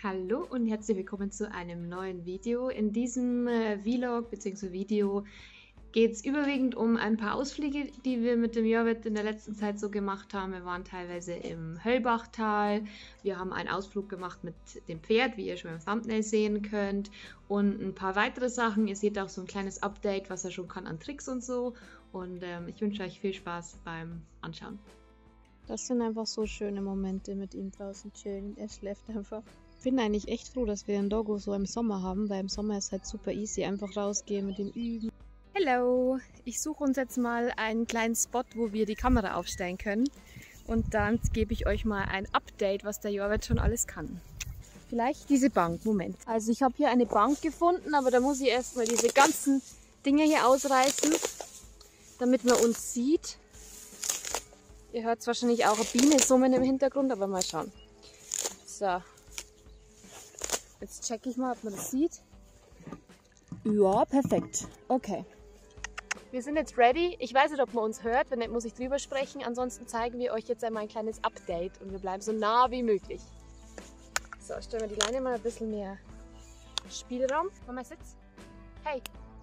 Hallo und herzlich willkommen zu einem neuen Video. In diesem Vlog bzw. Video geht es überwiegend um ein paar Ausflüge, die wir mit dem Jörvet in der letzten Zeit so gemacht haben. Wir waren teilweise im Höllbachtal, wir haben einen Ausflug gemacht mit dem Pferd, wie ihr schon im Thumbnail sehen könnt, und ein paar weitere Sachen. Ihr seht auch so ein kleines Update, was er schon kann an Tricks und so. Und ich wünsche euch viel Spaß beim Anschauen. Das sind einfach so schöne Momente mit ihm draußen chillen. Er schläft einfach. Ich bin eigentlich echt froh, dass wir einen Doggo so im Sommer haben, weil im Sommer ist halt super easy, einfach rausgehen mit dem Üben. Hallo! Ich suche uns jetzt mal einen kleinen Spot, wo wir die Kamera aufstellen können. Und dann gebe ich euch mal ein Update, was der Jörvet schon alles kann. Vielleicht diese Bank. Moment. Also ich habe hier eine Bank gefunden, aber da muss ich erstmal diese ganzen Dinge hier ausreißen, damit man uns sieht. Ihr hört wahrscheinlich auch eine Biene summen im Hintergrund, aber mal schauen. So. Jetzt checke ich mal, ob man das sieht. Ja, perfekt. Okay. Wir sind jetzt ready. Ich weiß nicht, ob man uns hört. Wenn nicht, muss ich drüber sprechen. Ansonsten zeigen wir euch jetzt einmal ein kleines Update und wir bleiben so nah wie möglich. So, stellen wir die Leine mal ein bisschen mehr Spielraum. Mama, sitz. Hey.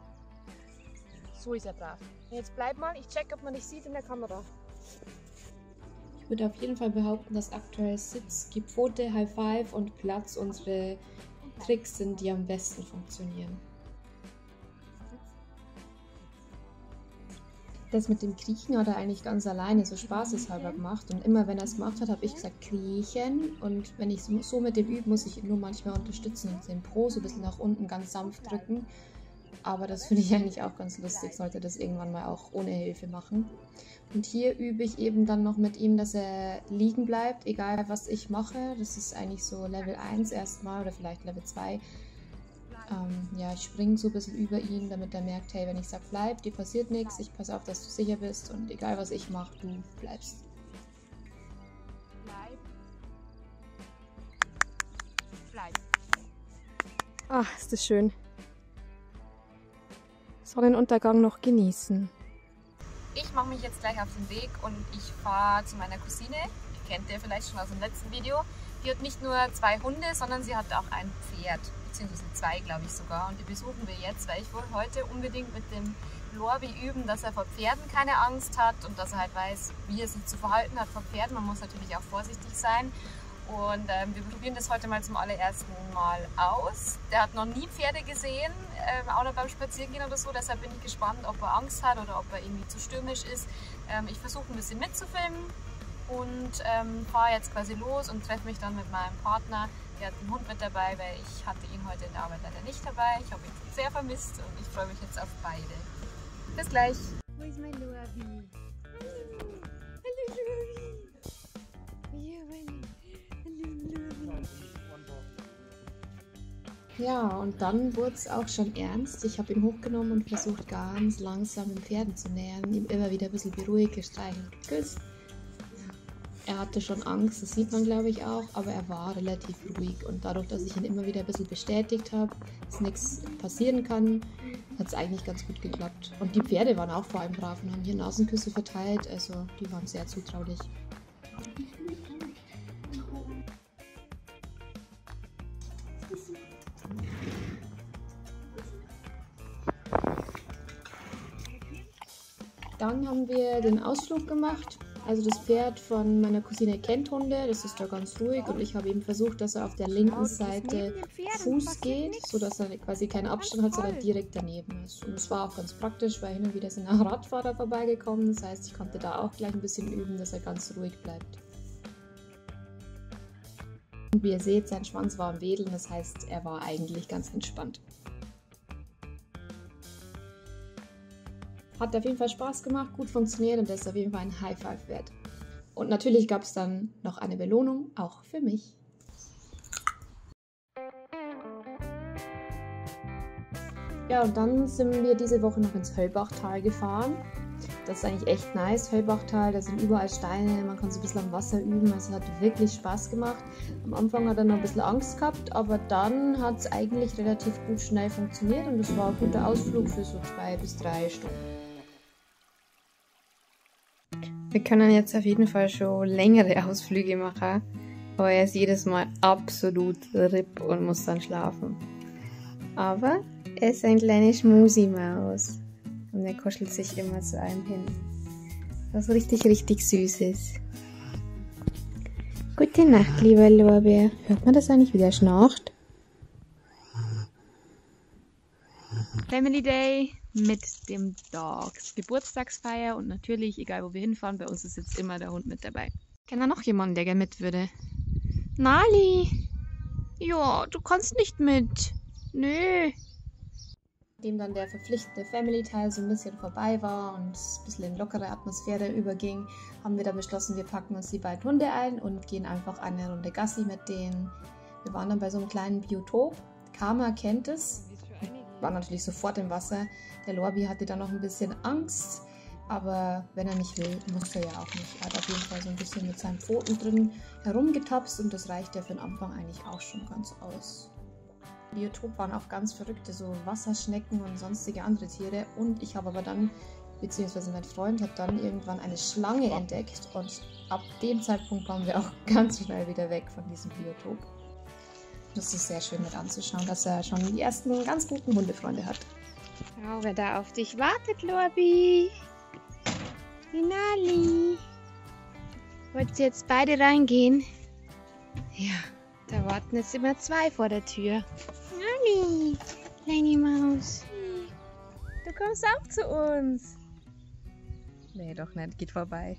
So ist er brav. Jetzt bleib mal. Ich check, ob man dich sieht in der Kamera. Ich würde auf jeden Fall behaupten, dass aktuell Sitz, Gipfote, High Five und Platz unsere Tricks sind, die am besten funktionieren. Das mit dem Kriechen hat er eigentlich ganz alleine so spaßeshalber gemacht, und immer wenn er es gemacht hat, habe ich gesagt kriechen, und wenn ich so mit dem übe, muss ich ihn nur manchmal unterstützen und den Po so ein bisschen nach unten ganz sanft drücken. Aber das finde ich eigentlich auch ganz lustig, sollte das irgendwann mal auch ohne Hilfe machen. Und hier übe ich eben dann noch mit ihm, dass er liegen bleibt, egal was ich mache. Das ist eigentlich so Level 1 erstmal oder vielleicht Level 2. Ja, ich springe so ein bisschen über ihn, damit er merkt, hey, wenn ich sage bleib, dir passiert nichts, ich passe auf, dass du sicher bist, und egal was ich mache, du bleibst. Bleib. Ach, ist das schön. Sonnenuntergang noch genießen. Ich mache mich jetzt gleich auf den Weg und ich fahre zu meiner Cousine. Die kennt ihr vielleicht schon aus dem letzten Video. Die hat nicht nur 2 Hunde, sondern sie hat auch ein Pferd, beziehungsweise 2, glaube ich sogar. Und die besuchen wir jetzt, weil ich wollte heute unbedingt mit dem Lorbi üben, dass er vor Pferden keine Angst hat und dass er halt weiß, wie er sich zu verhalten hat vor Pferden. Man muss natürlich auch vorsichtig sein. Und wir probieren das heute mal zum allerersten Mal aus. Der hat noch nie Pferde gesehen, auch noch beim Spazierengehen oder so. Deshalb bin ich gespannt, ob er Angst hat oder ob er irgendwie zu stürmisch ist. Ich versuche ein bisschen mitzufilmen und fahre jetzt quasi los und treffe mich dann mit meinem Partner. Der hat den Hund mit dabei, weil ich hatte ihn heute in der Arbeit leider nicht dabei. Ich habe ihn sehr vermisst und ich freue mich jetzt auf beide. Bis gleich! Wo ist mein Lorbi? Hallo! Hallo Lorbi! Ja, mein... Ja, und dann wurde es auch schon ernst. Ich habe ihn hochgenommen und versucht, ganz langsam den Pferden zu nähern, ihm immer wieder ein bisschen beruhigt, gestreichelt, geküsst. Er hatte schon Angst, das sieht man, glaube ich, auch, aber er war relativ ruhig, und dadurch, dass ich ihn immer wieder ein bisschen bestätigt habe, dass nichts passieren kann, hat es eigentlich ganz gut geklappt. Und die Pferde waren auch vor allem brav und haben hier Nasenküsse verteilt, also die waren sehr zutraulich. Dann haben wir den Ausflug gemacht. Also das Pferd von meiner Cousine kennt Hunde, das ist da ganz ruhig, und ich habe eben versucht, dass er auf der linken Seite Fuß geht, sodass er quasi keinen Abstand hat, sondern direkt daneben ist. Und es war auch ganz praktisch, weil hin und wieder sind auch Radfahrer vorbeigekommen, das heißt, ich konnte da auch gleich ein bisschen üben, dass er ganz ruhig bleibt. Und wie ihr seht, sein Schwanz war am Wedeln, das heißt, er war eigentlich ganz entspannt. Hat auf jeden Fall Spaß gemacht, gut funktioniert, und das ist auf jeden Fall ein High Five wert. Und natürlich gab es dann noch eine Belohnung, auch für mich. Ja, und dann sind wir diese Woche noch ins Höllbachtal gefahren. Das ist eigentlich echt nice, Höllbachtal, da sind überall Steine, man kann so ein bisschen am Wasser üben, also hat wirklich Spaß gemacht. Am Anfang hat er noch ein bisschen Angst gehabt, aber dann hat es eigentlich relativ gut schnell funktioniert, und es war ein guter Ausflug für so 2 bis 3 Stunden. Wir können jetzt auf jeden Fall schon längere Ausflüge machen. Aber er ist jedes Mal absolut RIP und muss dann schlafen. Aber er ist ein kleine Schmusi-Maus. Und er kuschelt sich immer zu einem hin. Was richtig, richtig süß ist. Gute Nacht, lieber Lorbeer. Hört man das eigentlich, wie der schnarcht? Family Day mit dem Dogs. Geburtstagsfeier und natürlich, egal wo wir hinfahren, bei uns ist jetzt immer der Hund mit dabei. Kennt da noch jemanden, der gerne mit würde? Nali! Ja, du kannst nicht mit. Nö. Nachdem dann der verpflichtende Family-Teil so ein bisschen vorbei war und ein bisschen in lockere Atmosphäre überging, haben wir dann beschlossen, wir packen uns die beiden Hunde ein und gehen einfach eine Runde Gassi mit denen. Wir waren dann bei so einem kleinen Biotop. Karma kennt es, war natürlich sofort im Wasser. Der Lorbi hatte dann noch ein bisschen Angst, aber wenn er nicht will, muss er ja auch nicht. Er hat auf jeden Fall so ein bisschen mit seinen Pfoten drin herumgetapst und das reicht ja für den Anfang eigentlich auch schon ganz aus. Im Biotop waren auch ganz verrückte so Wasserschnecken und sonstige andere Tiere und ich habe aber dann, beziehungsweise mein Freund hat dann irgendwann eine Schlange entdeckt und ab dem Zeitpunkt waren wir auch ganz schnell wieder weg von diesem Biotop. Das ist sehr schön mit anzuschauen, dass er schon die ersten ganz guten Hundefreunde hat. Oh, wer da auf dich wartet, Lorbi. Die Nali. Wollt ihr jetzt beide reingehen? Ja, da warten jetzt immer zwei vor der Tür. Nali, kleine Maus. Du kommst auch zu uns. Nee, doch nicht, geht vorbei.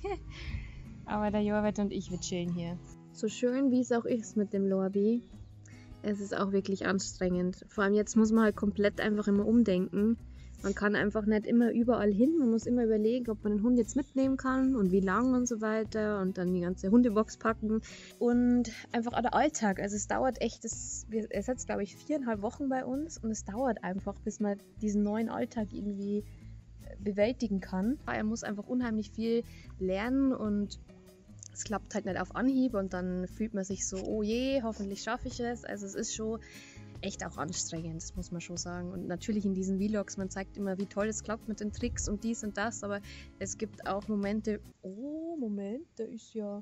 Aber der Jorwet und ich, wir chillen hier. So schön wie es auch ist mit dem Lorbi, es ist auch wirklich anstrengend. Vor allem jetzt muss man halt komplett einfach immer umdenken. Man kann einfach nicht immer überall hin. Man muss immer überlegen, ob man den Hund jetzt mitnehmen kann und wie lang und so weiter. Und dann die ganze Hundebox packen. Und einfach auch der Alltag. Also es dauert echt, er ist jetzt glaube ich 4,5 Wochen bei uns. Und es dauert einfach, bis man diesen neuen Alltag irgendwie bewältigen kann. Er muss einfach unheimlich viel lernen und es klappt halt nicht auf Anhieb. Und dann fühlt man sich so, oh je, hoffentlich schaffe ich es. Also es ist schon echt auch anstrengend, das muss man schon sagen. Und natürlich in diesen Vlogs, man zeigt immer, wie toll es klappt mit den Tricks und dies und das, aber es gibt auch Momente, oh, Moment, da ist ja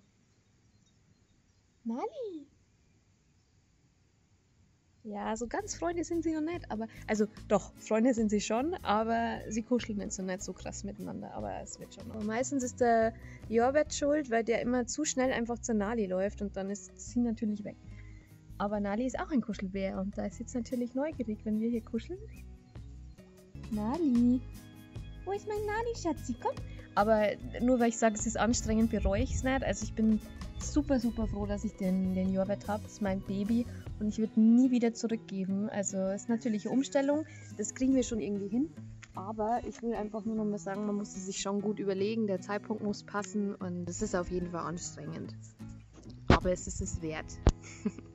Nali. Ja, so ganz Freunde sind sie noch nicht, aber, also doch, Freunde sind sie schon, aber sie kuscheln jetzt noch nicht so krass miteinander, aber es wird schon noch. Aber meistens ist der Jorwet schuld, weil der immer zu schnell einfach zur Nali läuft und dann ist sie natürlich weg. Aber Nali ist auch ein Kuschelbär und da ist jetzt natürlich neugierig, wenn wir hier kuscheln. Nali. Wo ist mein Nali, Schatzi? Komm. Aber nur weil ich sage, es ist anstrengend, bereue ich es nicht. Also ich bin super, super froh, dass ich den Jorwet habe. Das ist mein Baby und ich würde nie wieder zurückgeben. Also es ist natürlich eine Umstellung. Das kriegen wir schon irgendwie hin. Aber ich will einfach nur noch mal sagen, man muss es sich schon gut überlegen. Der Zeitpunkt muss passen und es ist auf jeden Fall anstrengend. Aber es ist es wert.